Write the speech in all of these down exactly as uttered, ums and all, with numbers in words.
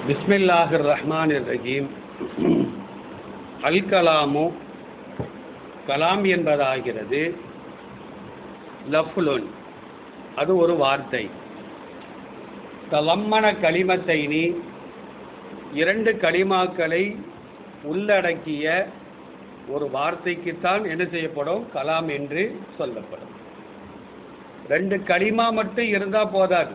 பிஸ்மில்லாஹிர் ரஹ்மானிர் ரஹீம். அல் கலாமு கலாம் என்பதாகிறது லஃப்லுன், அது ஒரு வார்த்தை. தலம்மன கலிமத்தைனி, இரண்டு கலிமாக்களை உள்ளடக்கிய ஒரு வார்த்தைக்குத்தான் என்ன செய்யப்படும்? கலாம் என்று சொல்லப்படும். ரெண்டு கலிமா மட்டும் இருந்தால் போதாது.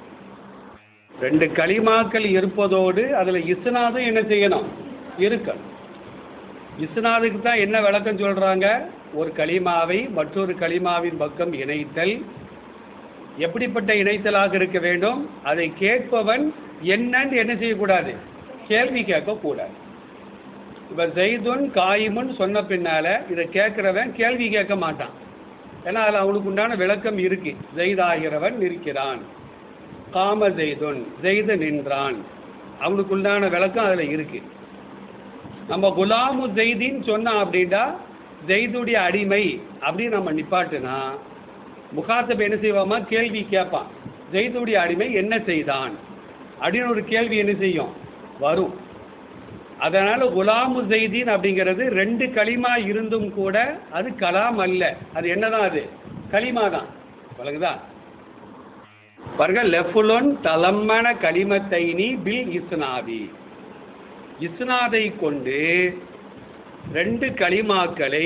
ரெண்டு கலிமாக்கள் இருப்பதோடு அதில் இஸ்னாதும் என்ன செய்யணும்? இருக்கணும். இஸ்னாதுக்கு தான் என்ன விளக்கம் சொல்கிறாங்க? ஒரு கலிமாவை மற்றொரு கலிமாவின் பக்கம் இணைத்தல் எப்படிப்பட்ட இணைத்தலாக இருக்க வேண்டும்? அதை கேட்பவன் என்னன்னு என்ன செய்யக்கூடாது? கேள்வி கேட்கக்கூடாது. இப்போ ஜெய்துன் காயிமுன் சொன்ன பின்னால் இதை கேட்குறவன் கேள்வி கேட்க மாட்டான். ஏன்னா அதில் அவனுக்கு உண்டான விளக்கம் இருக்கு. ஜெய்தாகிறவன் இருக்கிறான், காம ஜெய்துன், ஜெய்து நின்றான், அவனுக்கு உண்டான விளக்கம் அதில் இருக்கு. நம்ம குலாமு ஜெய்தின்னு சொன்னான் அப்படின்னா ஜெய்துடைய அடிமை அப்படின்னு நம்ம நிப்பாட்டுனா முகாத்தப் என்ன செய்வாமா? கேள்வி கேட்பான். ஜெய்துடைய அடிமை என்ன செய்தான் அப்படின்னு ஒரு கேள்வி என்ன செய்யும்? வரும். அதனால் குலாமு ஜெய்தீன் அப்படிங்கிறது ரெண்டு களிமா இருந்தும் கூட அது கலாம் அல்ல. அது என்னதான்? அது களிமா தான். வழங்குதா பாருங்க. லெஃபுலுன் தலம்மன கலிமத்தைனி பில் இஸ்னாதி, இஸ்னாதை கொண்டு ரெண்டு களிமாக்களை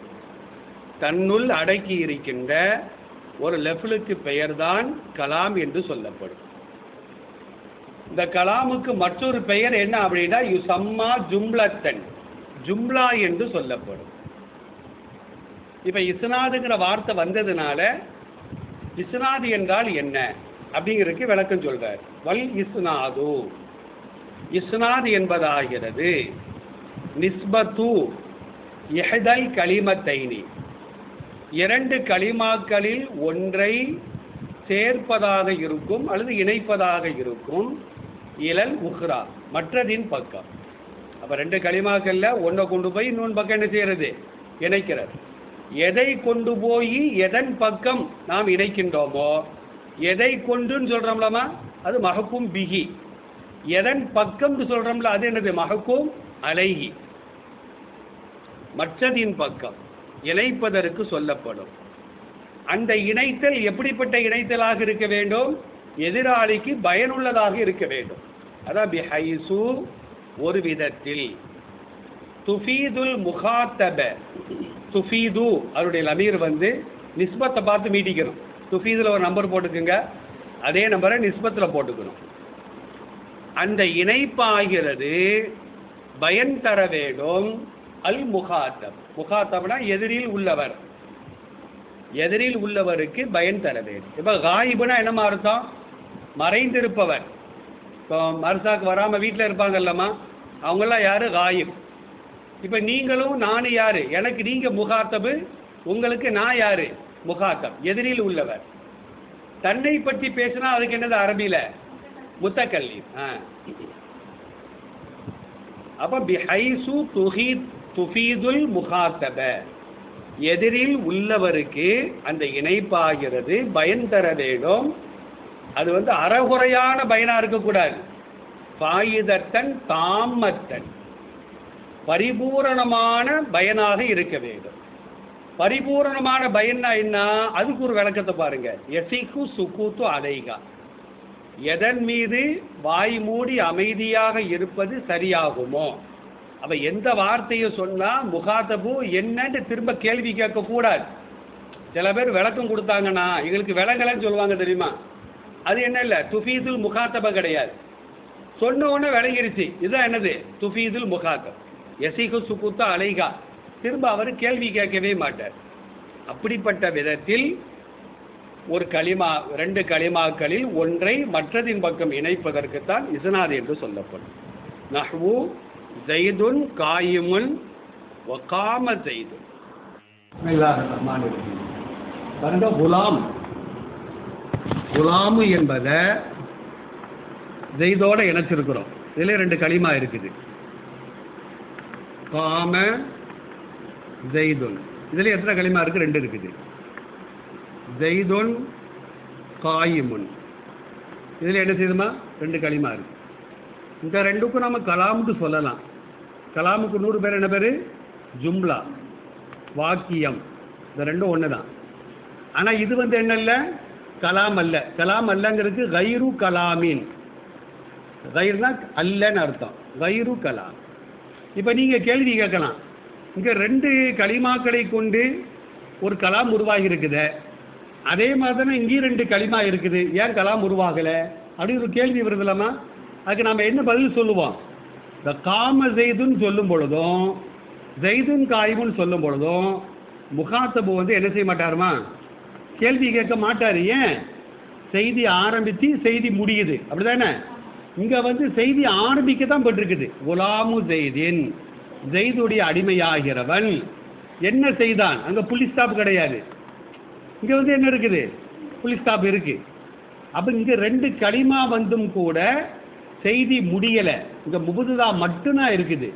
தன்னுள் அடக்கி இருக்கின்ற ஒரு லெஃபுலுக்கு பெயர்தான் கலாம் என்று சொல்லப்படும். இந்த கலாமுக்கு மற்றொரு பெயர் என்ன அப்படின்னா யுசம்மா ஜும்லத்தன், ஜும்லா என்று சொல்லப்படும். இப்போ இஸ்னாதுங்கிற வார்த்தை வந்ததுனால இஸ்னாது என்றால் என்ன அப்படிங்கிறதுக்கு விளக்கம் சொல்றார். வல் இஸ்னாது, இஸ்னாது என்பதாகிறது நிஸ்பத்து இஹ்தல் கலிமத்தைனி, இரண்டு கலிமாக்களில் ஒன்றை சேர்ப்பதாக இருக்கும் அல்லது இணைப்பதாக இருக்கும். இலல் உஹ்ரா, மற்றதின் பக்கம். அப்போ ரெண்டு களிமாக்கல்ல ஒன்றை கொண்டு போய் இன்னொன்று பக்கம் என்ன செய்யறது? இணைக்கிறது. எதை கொண்டு போய் எதன் பக்கம் நாம் இணைக்கின்றோமோ, எதை கொண்டுன்னு சொல்கிறோம்லாமா அது மஹக்கும் பிஹி, எதன் பக்கம்னு சொல்கிறோம்ல அது என்னது? மஹக்கும் அலைஹி, மற்றதின் பக்கம் இணைப்பதற்கு சொல்லப்படும். அந்த இணைத்தல் எப்படிப்பட்ட இணைத்தலாக இருக்க வேண்டும்? எதிராளிக்கு பயனுள்ளதாக இருக்க வேண்டும். அதான் பிஹைசு, ஒரு விதத்தில். துஃபீதுல் முகாத்தப, துஃபீது அவருடைய லமீர் வந்து நிஸ்பத்தை பார்த்து மீட்டிக்கணும். துஃபீதில் ஒரு நம்பர் போட்டுக்குங்க, அதே நம்பரை நிஸ்பத்தில் போட்டுக்கணும். அந்த இணைப்பாகிறது பயன் தர வேண்டும். அல் முகாத்தப், முகாத்தப்னா எதிரில் உள்ளவர், எதிரில் உள்ளவருக்கு பயன் தர வேண்டும். இப்போ காயிபுனா என்னமா அர்த்தம்? மறைந்திருப்பவர். இப்போ மர்சாக்கு வராமல் வீட்டில் இருப்பாங்கல்லம்மா, அவங்கெல்லாம் யார்? காயிப். இப்போ நீங்களும் நானும் யார்? எனக்கு நீங்கள் முகாத்தபு, உங்களுக்கு நான் யார்? முகாத்தப், எதிரில் உள்ளவர். தன்னை பற்றி பேசினா அதுக்கு என்னது அரபியில்? முத்தக்கல்லி. ஆ அப்போ பிஹைசு துஹீத் துஃபீதுல் முகாத்தப, எதிரில் உள்ளவருக்கு அந்த இணைப்பாகிறது பயன் தர வேண்டும். அது வந்து அறகுறையான பயனாக இருக்கக்கூடாது. பாயுதத்தன் தாமத்தன், பரிபூரணமான பயனாக இருக்க வேண்டும். பரிபூரணமான பயன்னா என்ன? அதுக்கு ஒரு விளக்கத்தை பாருங்க. எசிக்கு சுக்கூத்து அலைகா, எதன் மீது வாய் மூடி அமைதியாக இருப்பது சரியாகுமோ. அப்போ எந்த வார்த்தையை சொன்னால் முகாத்தபு என்னன்னு திரும்ப கேள்வி கேட்கக்கூடாது. சில பேர் விளக்கம் கொடுத்தாங்கன்னா எங்களுக்கு விளங்கலன்னு சொல்லுவாங்க தெரியுமா? அது என்ன இல்லை, துஃபீதுல் முகாத்தப கிடையாது. சொன்ன உடனே விளங்கிருச்சு, இதுதான் என்னது? துஃபீதுல் முகாத்தப். எசிகு சுகுத்தா அலைகா, திரும்ப அவர் கேள்வி கேட்கவே மாட்டார். அப்படிப்பட்ட விதத்தில் ஒரு களிமா, ரெண்டு களிமாக்களில் ஒன்றை மற்றதின் பக்கம் இணைப்பதற்குத்தான் இஸ்னாத் என்று சொல்லப்படும். நஹ்வு ஜெய்துன் காயிமுன் வகாம ஜெய்துன். பாருங்க, குலாம், குலாமு என்பதை ஜெய்தோட இணைச்சிருக்கிறோம். இதில் ரெண்டு களிமா இருக்குது. காம ஜெய்துன், இதில் எத்தனை களிமா இருக்குது? ரெண்டு இருக்குது. ஜெய்துன் காயிமுன், இதில் என்ன செய்யுதுமா? ரெண்டு களிமா இருக்கு. இந்த ரெண்டுக்கும் நம்ம கலாமுக்கு சொல்லலாம். கலாமுக்கு நூறு பேர் என்ன பேர்? ஜும்லா, வாக்கியம். இந்த ரெண்டும் ஒன்று தான். ஆனால் இது வந்து என்ன இல்லை, கலாம் அல்ல. கலாம் அல்லங்கிறதுக்கு கைரு கலாமீன். கைர்னா அல்லன்னு அர்த்தம். கைரு கலாம். இப்போ நீங்கள் கேள்வி கேட்கலாம், இங்கே ரெண்டு களிமாக்களை கொண்டு ஒரு கலாம் உருவாகி இருக்குது, அதே மாதிரி தானே இங்கேயும் ரெண்டு களிமா இருக்குது, ஏன் கலாம் உருவாகலை அப்படின்னு ஒரு கேள்வி வருதுலாமா? அதுக்கு நம்ம என்ன பதில் சொல்லுவோம்? இந்த காம ஜெய்துன்னு சொல்லும் பொழுதும் ஜெய்துன் காயிமுன்னு சொல்லும் பொழுதும் முகாத்தபு வந்து என்ன செய்ய மாட்டாருமா? கேள்வி கேட்க மாட்டார். ஏன்? செய்தி ஆரம்பித்து செய்தி முடியுது, அப்படி தானே? இங்கே வந்து செய்தி ஆரம்பிக்க தான் பட்டிருக்குது. குலாமு ஜெய்தின், ஜெய்துடைய அடிமையாகிறவன் என்ன செய்தான்? அங்கே புள்ளி ஸ்டாப் கிடையாது. இங்கே வந்து என்ன இருக்குது? புள்ளி ஸ்டாப் இருக்குது. அப்போ இங்கே ரெண்டு களிமா வந்தும் கூட செய்தி முடியலை. இங்கே முபுதா மட்டும்தான் இருக்குது.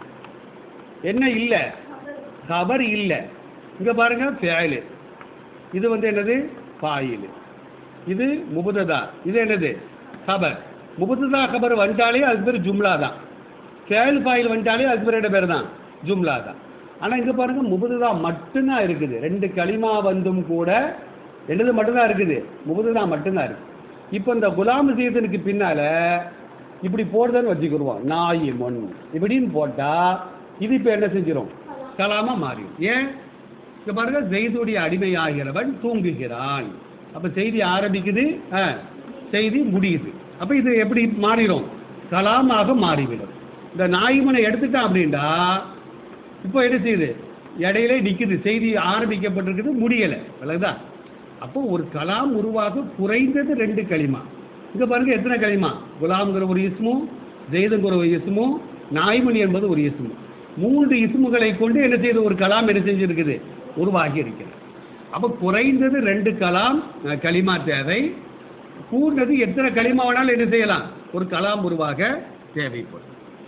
என்ன இல்லை? கபர் இல்லை. இங்கே பாருங்க, ஃபேலு. இது வந்து என்னது? ஃபாயில். இது முபுதா. இது என்னது? கபர். முபுதா கபர் வந்துட்டாலே அதுக்கு பேர் ஜும்லா தான். ஃபேல் ஃபாயில் வந்துட்டாலே அதுக்கு பேர் என்ன பேர் தான்? ஜும்லா தான். ஆனால் இங்கே பாருங்க, முபுதா மட்டும்தான் இருக்குது. ரெண்டு களிமா வந்தும் கூட என்னது மட்டும்தான் இருக்குது? முபுதா மட்டும்தான் இருக்குது. இப்போ இந்த குலாம் சீதனுக்கு பின்னால் இப்படி போடுறதுன்னு வச்சுக்கிடுவோம், நாய் மொன் இப்படின்னு போட்டால் இது இப்போ என்ன செஞ்சிடும்? கலாமா மாறிடும். ஏன்? இங்கே பாருங்க, ஜெய்துடைய அடிமையாகிறவன் தூங்குகிறான். அப்போ செய்தி ஆரம்பிக்குது, செய்தி முடியுது. அப்போ இது எப்படி மாறிடும்? கலாமாக மாறிவிடும். இந்த நாய்மனை எடுத்துட்டான் அப்படின்டா இப்போ என்ன செய்யுது? இடையிலே நிற்குது, செய்தி ஆரம்பிக்கப்பட்டிருக்குது, முடியலை. விலகுதா? அப்போ ஒரு கலாம் உருவாக குறைந்தது ரெண்டு களிமா. இங்கே பாருங்க, எத்தனை களிமா? குலாம்ங்கிற ஒரு இஸ்மும், ஜெய்துங்கிற ஒரு இஸ்மும், நாய்மணி என்பது ஒரு இஸ்மு. மூன்று இஸ்முகளை கொண்டு என்ன செய்யுது? ஒரு கலாம் என்ன செஞ்சிருக்குது? உருவாகி இருக்கிறது. அப்போ குறைந்தது ரெண்டு கலாம் களிமா தேவை. கூர்ந்தது எத்தனை களிமா வேணாலும் என்ன செய்யலாம்? ஒரு கலாம் உருவாக தேவைப்படும்.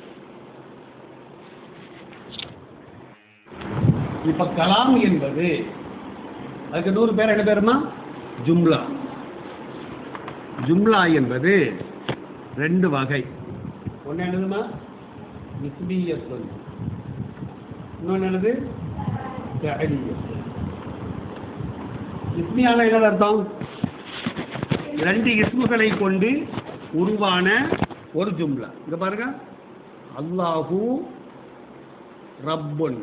இப்ப கலாம் என்பது அதுக்கு நூறு பேர் என்ன பேருமா? ஜும்லா. ஜும்லா என்பது ரெண்டு வகை. ஒன்று என்னதுமா? இஸ்மியத்துன். இன்னொன்று என்னது? ஃபஅலியத்துன். இஸ்மியால என்ன அர்த்தம்? ரெண்டு இஸ்முகளை கொண்டு உருவான ஒரு ஜும்லா. இங்க பாருங்க, அல்லாஹு ரப்புன்,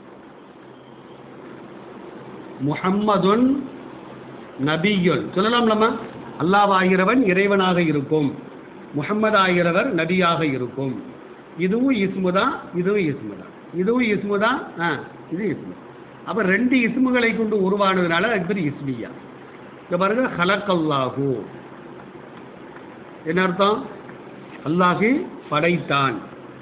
முஹம்மதுன் நபியுன். சொல்லலாம்லம்மா? அல்லாஹ் ஆகிறவன் இறைவனாக இருக்கும், முஹம்மது ஆகிறவர் நபியாக இருக்கும். இதுவும் இஸ்மு தான், இதுவும் இஸ்மு தான். இதுவும் இஸ்மு தான், இது இஸ்மு. அப்போ ரெண்டு இஸ்முகளை கொண்டு உருவானதுனால அதுக்கு பேர் இஸ்மியா. இங்கே பாருங்க, ஹலக்கல்லாஹு என்ன அர்த்தம்? அல்லாஹு படைத்தான்.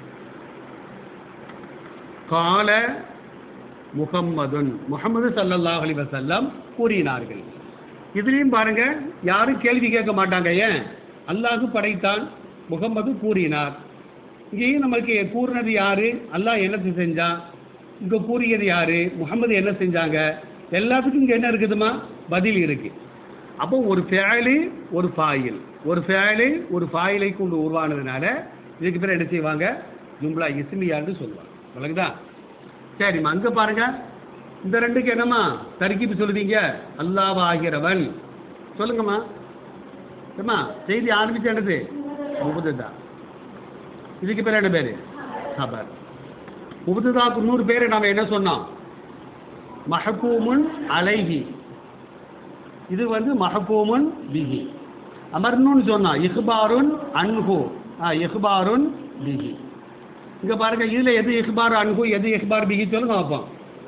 கால முஹம்மதுன், முஹம்மது ஸல்லல்லாஹு அலைஹி வஸல்லம் கூறினார்கள். இதுலேயும் பாருங்க, யாரும் கேள்வி கேட்க மாட்டாங்க. ஏன்? அல்லாஹு படைத்தான், முகம்மது கூறினார். இங்கேயும் நமக்கு கூறினது யாரு? அல்லாஹ் என்ன செஞ்சான்? இங்கே கூறியது யாரு? முகம்மது என்ன செஞ்சாங்க? எல்லாத்துக்கும் இங்கே என்ன இருக்குதுமா? பதில் இருக்கு. அப்போ ஒரு ஃபேலு ஒரு ஃபாயில், ஒரு ஃபேலு ஒரு ஃபாயிலை கொண்டு உருவானதுனால இதுக்கு பேர் என்ன செய்வாங்க? ஜும்லா இஸ்மியான்னு சொல்லுவாங்க. விளங்குதா? சரிம்மா, அங்கே பாருங்க, இந்த ரெண்டுக்கு என்னம்மா தர்கீப் சொல்லுவீங்க? அல்லாஹ் ஆகிறவன் சொல்லுங்கம்மா. ஏம்மா செய்தி ஆரம்பிச்சு என்னது? முபுதா. இதுக்கு பேர் என்ன பேர்? கபர். முபுதாக்கு நூறு பேர் நாம என்ன சொன்னோம்? மஹ்கூமுன் அலைஹி. இது வந்து மஹ்கூமுன் பிஹி. அமர்னுன்னு சொன்னா இஹ்பாருன் அன்ஹு, இஹ்பாருன் பிஹி. இங்க பாருங்க, இதுல எது இஹ்பார் அன்ஹு, எது இஹ்பார் பிஹி சொல்லுங்க பார்ப்போம்.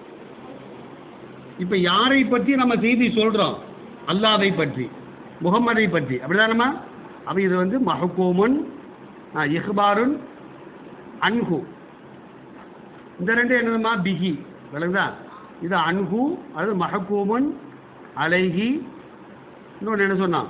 இப்ப யாரை பற்றி நம்ம செய்தி சொல்றோம்? அல்லாஹ்வை பற்றி, முகம்மதை பற்றி, அப்படிதானம்மா? அப்ப இது வந்து மஹ்கூமுன் இஹ்பாருன் அன்ஹு. இந்த ரெண்டு என்னதுமா? பிஹி. விளங்குதா? இது அன்ஹு, அது மஹ்கூமுன் அலைஹி. இன்னொன்று என்ன சொன்னான்?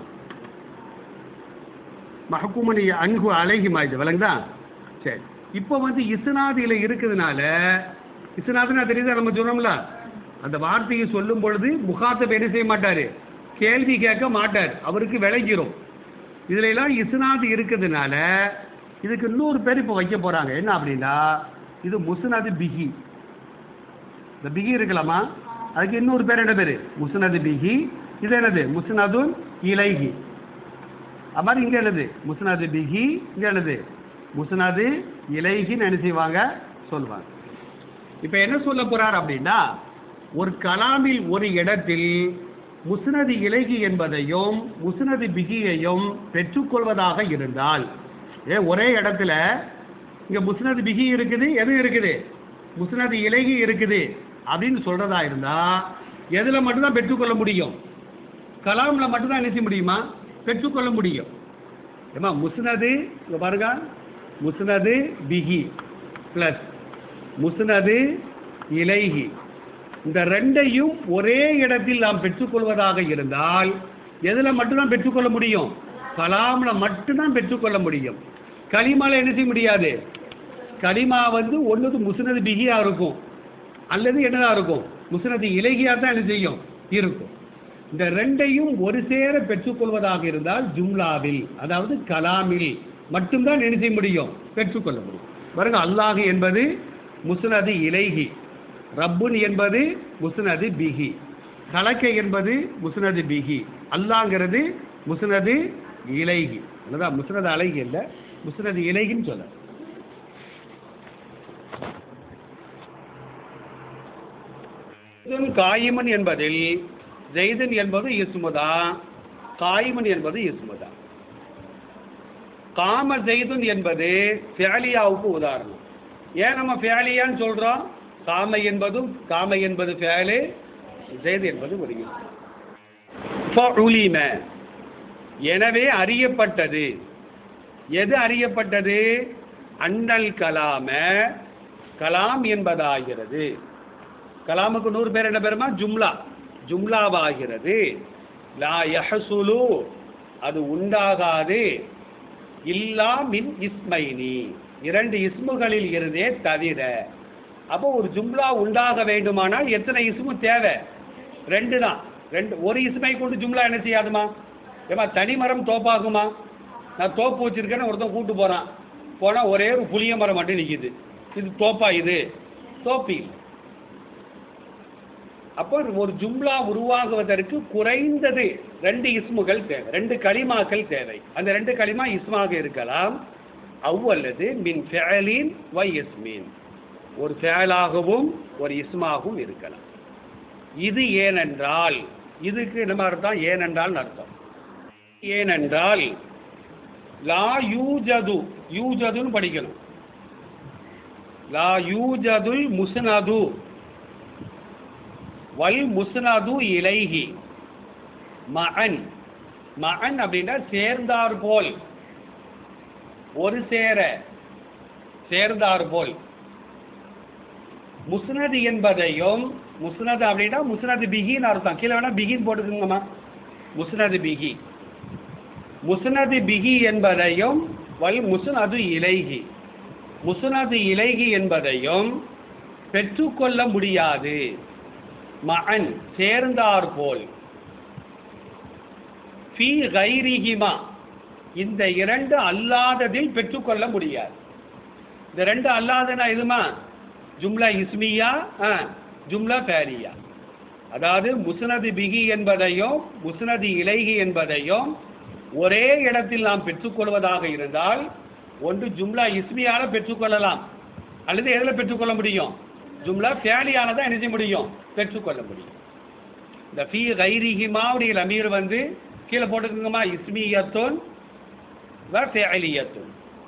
மஹ்கூமுன் அன்ஹு அலைஹிமா. இது விளங்குதா? சரி. இப்போ வந்து இஸ்னாதியில் இருக்குதுனால, இஸ்னாதுன்னா தெரியுதா? நம்ம சொன்னோம்ல, அந்த வார்த்தையை சொல்லும் பொழுது முகாத்தப் என்ன செய்ய மாட்டார்? கேள்வி கேட்க மாட்டார், அவருக்கு விளங்கிரும். இதுல எல்லாம் இஸ்னாது இருக்குதுனால இதுக்கு இன்னொரு பேர் இப்போ வைக்க போகிறாங்க. என்ன அப்படின்னா, இது முஸ்னது பிஹி. இந்த பிஹி இருக்கலாமா, அதுக்கு இன்னொரு பேர் என்ன பேர்? முஸ்னது பிஹி. இது என்னது? முஸ்னதுன் இலைஹி. அது மாதிரி இங்கே என்னது? முஸ்னது பிஹி. இங்கே என்னது? முஸ்னது இலைஹின்னு என்ன செய்வாங்க? சொல்லுவாங்க. இப்போ என்ன சொல்ல போகிறார் அப்படின்னா, ஒரு கலாமில் ஒரு இடத்தில் முஸ்னது இலைஹி என்பதையும் முஸ்னது பிஹியையும் பெற்றுக்கொள்வதாக இருந்தால், ஏ ஒரே இடத்துல இங்கே முஸ்னது பிஹி இருக்குது, எது இருக்குது? முஸ்னது இலைஹி இருக்குது அப்படின்னு சொல்கிறதா இருந்தால் எதில் மட்டும்தான் பெற்றுக்கொள்ள முடியும்? கலாமில் மட்டும்தான் என்ன செய்ய முடியுமா? பெற்றுக்கொள்ள முடியும். ஏமா முஸ்னது இங்கே பாருங்க, முஸ்னது பிஹி ப்ளஸ் முஸ்னது இலைஹி, இந்த ரெண்டையும் ஒரே இடத்தில் நாம் பெற்றுக்கொள்வதாக இருந்தால் எதில் மட்டும்தான் பெற்றுக்கொள்ள முடியும்? கலாமில் மட்டும்தான் பெற்றுக்கொள்ள முடியும். கலிமாவில் என்ன செய்ய முடியாது? கலிமா வந்து ஒன்றுக்கு முஸ்னது பிஹியாக இருக்கும், அல்லது என்னதான் இருக்கும்? முஸ்னது இலைஹியாக தான் என்ன செய்யும்? இருக்கும். இந்த ரெண்டையும் ஒரு சேர பெற்றுக்கொள்வதாக இருந்தால் ஜும்லாவில், அதாவது கலாமில் மட்டும்தான் என்ன செய்ய முடியும்? பெற்றுக்கொள்ள முடியும். பாருங்க, அல்லாஹ் என்பது முஸ்னது இலைஹி, ரப்புன் என்பது முஸ்னது பிஹி, கலக்க என்பது முஸ்னது பிஹி, அல்லாங்கிறது முஸ்னது இலைஹி. அதான் முஸ்னது அலைஹி இல்லை, முஸ்னது இலைஹின்னு சொல்ல. காயிமன் என்பதில் ஜெய்தன் என்பது இஸ்முதா, காயிமன் என்பது இஸ்முதா. காம ஜெய்துன் என்பது ஃபியாலியாவுக்கு உதாரணம். ஏன் நம்ம ஃபியாலியான்னு சொல்கிறோம்? காம என்பதும் காம என்பது ஃபியாலு, ஜெய்து என்பது ஒரு ஃபஉலிம, எனவே அறியப்பட்டது. எது அறியப்பட்டது? அன்னல் கலாம, கலாம் என்பதாகிறது. கலாமுக்கு நூறு பேர் என்ன பேருமா? ஜும்லா, ஜும்லாவாகிறது. லா யஹசுலு, அது உண்டாகாது. இல்லா மின் இஸ்மைனி, இரண்டு இஸ்முகளில் இருந்தே தவிர. அப்போ ஒரு ஜும்லா உண்டாக வேண்டுமானால் எத்தனை இஸ்மு தேவை? ரெண்டு தான். ரெண்டு. ஒரு இஸ்மை கொண்டு ஜும்லா என்ன செய்யாதுமா? ஏமா தனிமரம் தோப்பாகுமா? நான் தோப்பு வச்சிருக்கேன்னு ஒருத்தன் கூட்டு போகிறான், போனால் ஒரே ஒரு புளிய மரம் மட்டும் நிற்கிது. இது தோப்பா? இது தோப்பி. அப்போ ஒரு ஜும்லா உருவாகுவதற்கு குறைந்தது ரெண்டு இஸ்முகள் தேவை, ரெண்டு கலிமாக்கள் தேவை. அந்த ரெண்டு கலிமா இஸ்மாக இருக்கலாம், அவ்வல்லது மின் ஃபிஅலின் வ இஸ்மின், ஒரு ஃபிஅலாகவும் ஒரு இஸ்மாகவும் இருக்கலாம். இது ஏனென்றால், இதுக்கு நம்ம அர்த்தம் ஏனென்றால் அர்த்தம். ஏனென்றால் லா யூஜது, யூஜதுன்னு படிக்கணும். லா யூஜதுல் முஸ்னது வல் முஸ்னது இலைஹி மஅன். மஅன் அப்படின்னா சேர்ந்தார் போல், ஒரு சேர, சேர்ந்தார் போல். முஸ்னது என்பதையும், முஸ்னது அப்படின்னா முஸ்னது பிஹின்னு அர்த்தம். கீழே வேணா பிஹின்னு போட்டுக்கோங்கம்மா. முஸ்னது பிஹி, முஸ்னது பிஹி என்பதையும் வல் முஸ்னது இலைஹி, முஸ்னது இலைஹி என்பதையும் பெற்றுக்கொள்ள முடியாது. மஅன் சேர்ந்தார் போல். ஃபீ கைரிஹிமா, இந்த இரண்டு அல்லாததில் பெற்றுக்கொள்ள முடியாது. இந்த ரெண்டு அல்லாதனா எதுமா? ஜும்லா இஸ்மியா, ஜும்லா ஃபேலியா. அதாவது முஸ்னது பிஹி என்பதையும் முஸ்னது இலைஹி என்பதையும் ஒரே இடத்தில் நாம் பெற்றுக்கொள்வதாக இருந்தால் ஒன்று ஜும்லா இஸ்மியால பெற்றுக்கொள்ளலாம், அல்லது எதில் பெற்றுக்கொள்ள முடியும்? ஜும்லா ஃபேலியானதான் என்ன செய்ய முடியும்? பெற்றுக்கொள்ள முடியும். இந்த ஃபீ கைரிஹிமாவுடைய லமீர் வந்து கீழே போட்டுக்கோங்கம்மா, இஸ்மியத்துன் வ ஃபஅலியத்துன்.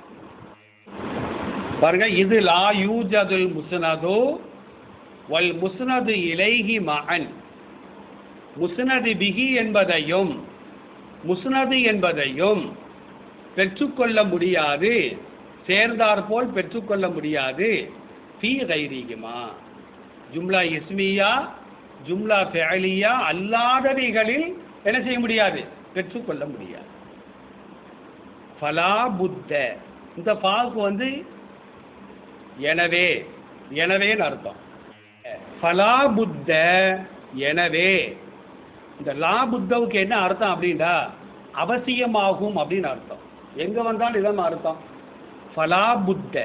பாருங்க, இது லா யூஜதுல் முஸ்னது வல் முஸ்னது இலைஹி மஅன். முஸ்னது பிஹி என்பதையும் முஸ்னது என்பதையும் பெற்றுக்கொள்ள முடியாது, சேர்ந்தாற்போல் பெற்றுக்கொள்ள முடியாது. ஃபீ கைரிஹிமா, ஜும்லா இஸ்மியா ஜும்லா ஃபஅலியா அல்லாதவைகளில் என்ன செய்ய முடியாது? பெற்றுக்கொள்ள முடியாது. ஃபலா புத்த, இந்த பாக்கு வந்து எனவே, எனவேன்னு அர்த்தம். ஃபலா புத்த, எனவே. இந்த லா புத்தவுக்கு என்ன அர்த்தம் அப்படின்னா அவசியமாகும் அப்படின்னு அர்த்தம். எங்கே வந்தாலும் இதான் அர்த்தம். ஃபலா புத்த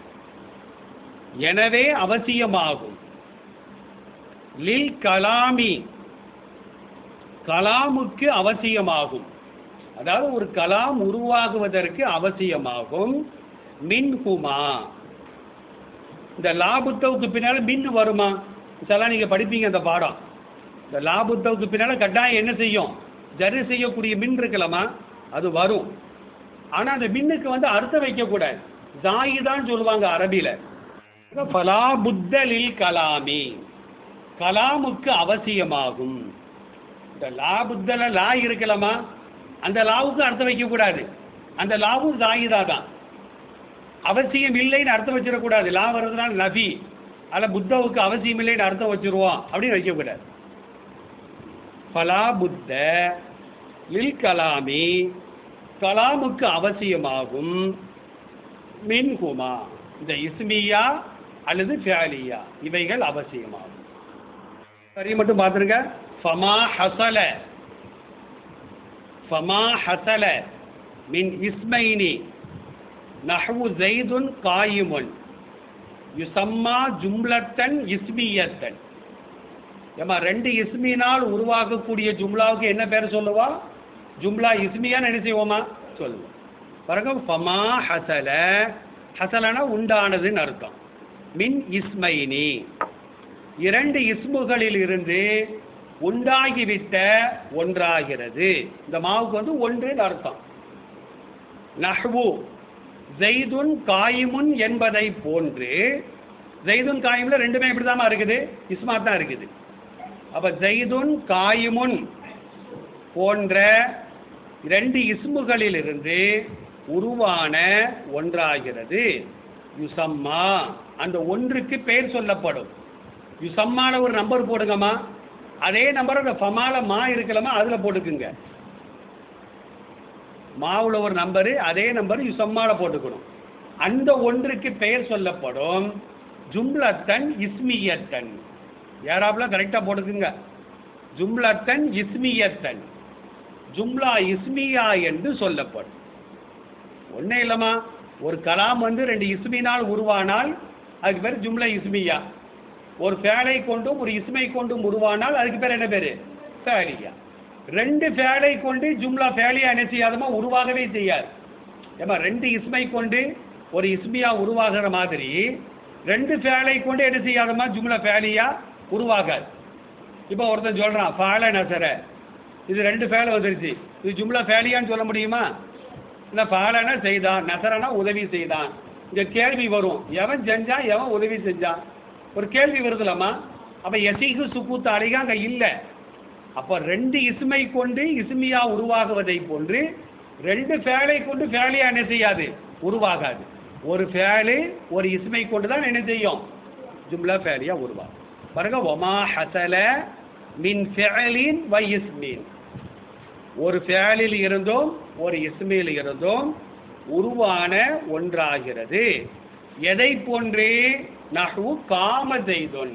எனவே அவசியமாகும், லில் கலாமி கலாமுக்கு அவசியமாகும், அதாவது ஒரு கலாம் உருவாகுவதற்கு அவசியமாகும், மின்ஹுமா இந்த லாபுத்தவுக்கு பின்னால் மின் வருமா? இதெல்லாம் நீங்கள் படிப்பீங்க அந்த பாடம். இந்த லாபுத்தவுக்கு பின்னால் கட்டாயம் என்ன செய்யும்? ஜரு செய்யக்கூடிய மின் இருக்கலாமா, அது வரும். ஆனால் அந்த மின்னுக்கு வந்து அர்த்தம் வைக்கக்கூடாது, ஜாயிதான் சொல்லுவாங்க அரபியில். ஃபலா புத்த லில் கலாமி கலாமுக்கு அவசியமாகும். இந்த லா புத்தல லா இருக்கலாமா, அந்த லாவுக்கு அர்த்தம் வைக்கக்கூடாது, அந்த லாவும் ஜாயிதா தான். அவசியம் இல்லைன்னு அர்த்தம் வச்சிடக்கூடாது, லா வர்றதுனால நபி அதில் புத்தவுக்கு அவசியம் இல்லைன்னு அர்த்தம் வச்சிருவோம் அப்படின்னு வைக்கக்கூடாது. ஃபலா புத்த லில் கலாமி கலாமுக்கு அவசியமாகும், மின்ஹுமா இந்த இஸ்மியா அல்லது ஃபியாலியா இவைகள் அவசியமாகும். சரி மட்டும் பார்த்துருங்க. ஃபமா ஹசல ஃபமா ஹசல மின் இஸ்மைனி நஹ்வு ஸைதுன் காயிமுன் யுசம்மா ஜும்லத்தன் இஸ்மியத்தன். ஏமா ரெண்டு இஸ்மினால் உருவாக்கக்கூடிய ஜும்லாவுக்கு என்ன பேர் சொல்லுவா? ஜும்லா இஸ்மியான்னு என்ன செய்வோமா சொல்லுவோம். பாருங்க, ஃபமா ஹசல ஹசலனா உண்டானதுன்னு அர்த்தம். மின் இஸ்மைனி இரண்டு இஸ்முகளில் இருந்து உண்டாகிவிட்ட ஒன்றாகிறது. இந்த மாவுக்கு வந்து ஒன்றுன்னு அர்த்தம். நஹ்வு ஸைதுன் காயிமுன் என்பதை போன்று, ஸைதுன் காயிம்ல ரெண்டுமே இப்படி தான் இருக்குது, இஸ்மா தான் இருக்குது. அப்ப ஸைதுன் காயிமுன் போன்ற இரண்டு இஸ்முகளில் இருந்து உருவான ஒன்றாகிறது. யுசம்மா அந்த ஒன்றுக்கு பெயர் சொல்லப்படும். யுசம்மால ஒரு நம்பர் போடுங்கம்மா, அதே நம்பர் அந்த ஃபமால மா இருக்கலாமா அதில் போட்டுக்குங்க. மாவுல ஒரு நம்பரு, அதே நம்பர் யுசம்மால போட்டுக்கணும். அந்த ஒன்றுக்கு பெயர் சொல்லப்படும். ஜும்லத்தன் இஸ்மியத்தன், யாராப்ல கரெக்டாக போட்டுக்குங்க. ஜும்லத்தன் இஸ்மியத்தன், ஜும்லா இஸ்மியா என்று சொல்லப்படும். ஒன்றே இல்லைம்மா, ஒரு கலாம் வந்து ரெண்டு இஸ்மினால் உருவானால் அதுக்கு பேர் ஜும்லா இஸ்மியா. ஒரு ஃபேலை கொண்டும் ஒரு இஸ்மை கொண்டும் உருவானால் அதுக்கு பேர் என்ன பேர்? ஃபேலியா. ரெண்டு ஃபேலை கொண்டு ஜும்லா ஃபேலியா என்ன செய்யாதமா உருவாகவே செய்யாது. ஏமா ரெண்டு இஸ்மை கொண்டு ஒரு இஸ்மியா உருவாகிற மாதிரி ரெண்டு ஃபேலை கொண்டு என்ன செய்யாதமா ஜும்லா ஃபேலியா உருவாகாது. இப்போ ஒருத்தன் சொல்கிறான் ஃபேல நசர, இது ரெண்டு ஃபேலை வந்துருச்சு, இது ஜும்லா ஃபேலியான்னு சொல்ல முடியுமா? இல்லை, ஃபேலனா செய்தான், நசரனா உதவி செய்தான். இங்கே கேள்வி வரும், எவன் செஞ்சான் எவன் உதவி செஞ்சான், ஒரு கேள்வி வருதுலம்மா. அப்போ எசிகு சுக்கூத்து அழிகா அங்கே இல்லை. அப்போ ரெண்டு இஸ்மை கொண்டு இஸ்மியா உருவாகுவதை போன்று ரெண்டு ஃபேலை கொண்டு ஃபேலியா என்ன செய்யாது உருவாகாது. ஒரு ஃபேலு ஒரு இஸ்மை கொண்டு தான் என்ன செய்யும் ஜும்லா ஃபேலியா உருவாகும். பாருங்க, ஒமா ஹசல மின் ஃபேலின் வ இஸ்மின், ஒரு ஃபேலில் இருந்தும் ஒரு இஸ்மில் இருந்தும் உருவான ஒன்றாகிறது. எதை போன்று? நஹ்வு காம ஸைதுன்,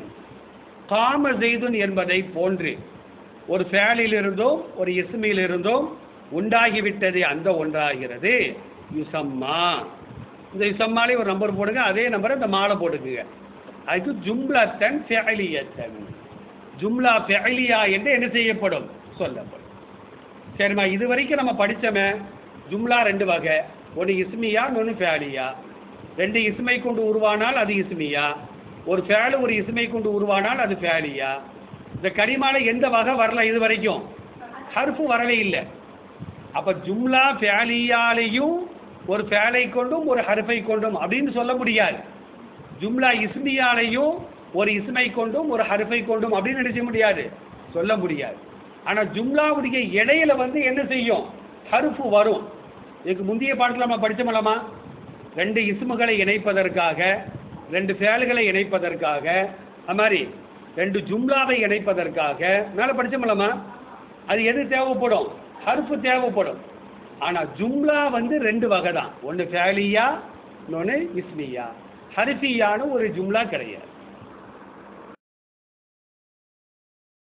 காம ஸைதுன் என்பதை போன்று ஒரு ஃபேலில் இருந்தும் ஒரு இஸ்மில் இருந்தும் உண்டாகிவிட்டது, அந்த ஒன்றாகிறது. யுசம்மா, இந்த யுசம்மாலே ஒரு நம்பர் போடுங்க, அதே நம்பரை இந்த மாலை போட்டுக்குங்க. அதுக்கு ஜும்லத்தன் ஃபெஅலியத்தன், ஜும்லா ஃபெஅலியா என்று என்ன செய்யப்படும் சொல்லப்படும். சரிம்மா, இது வரைக்கும் நம்ம படித்தோமே ஜும்லா ரெண்டு வகை, ஒன்று இஸ்மியா ஒன்று ஃபேலியா. ரெண்டு இஸ்மை கொண்டு உருவானால் அது இஸ்மியா, ஒரு ஃபேலு ஒரு இஸ்மை கொண்டு உருவானால் அது ஃபேலியா. இந்த கரிமால எந்த வகை வரல இது வரைக்கும்? ஹர்ஃபு வரவே இல்லை. அப்போ ஜும்லா ஃபேலியாலையும் ஒரு ஃபேலை கொண்டும் ஒரு ஹர்ஃபை கொண்டும் அப்படின்னு சொல்ல முடியாது. ஜும்லா இஸ்மியாலையும் ஒரு இஸ்மை கொண்டும் ஒரு ஹர்ஃபை கொண்டும் அப்படின்னு நினைச்ச முடியாது, சொல்ல முடியாது. ஆனால் ஜும்லாவுடைய இடையில வந்து என்ன செய்யும்? ஹர்ஃபு வரும். இதுக்கு முந்தைய பாடத்தில் நம்ம படித்தோம்லமா, ரெண்டு இஸ்முகளை இணைப்பதற்காக, ரெண்டு ஃபேல்களை இணைப்பதற்காக, அது மாதிரி ரெண்டு ஜும்லாவை இணைப்பதற்காக மேலே படித்தோம்லமா, அது எது தேவைப்படும்? ஹர்ஃபு தேவைப்படும். ஆனால் ஜும்லா வந்து ரெண்டு வகை தான், ஒன்று ஃபேலியா இன்னொன்று இஸ்மியா. ஹர்ஃபியான ஒரு ஜும்லா கிடையாது.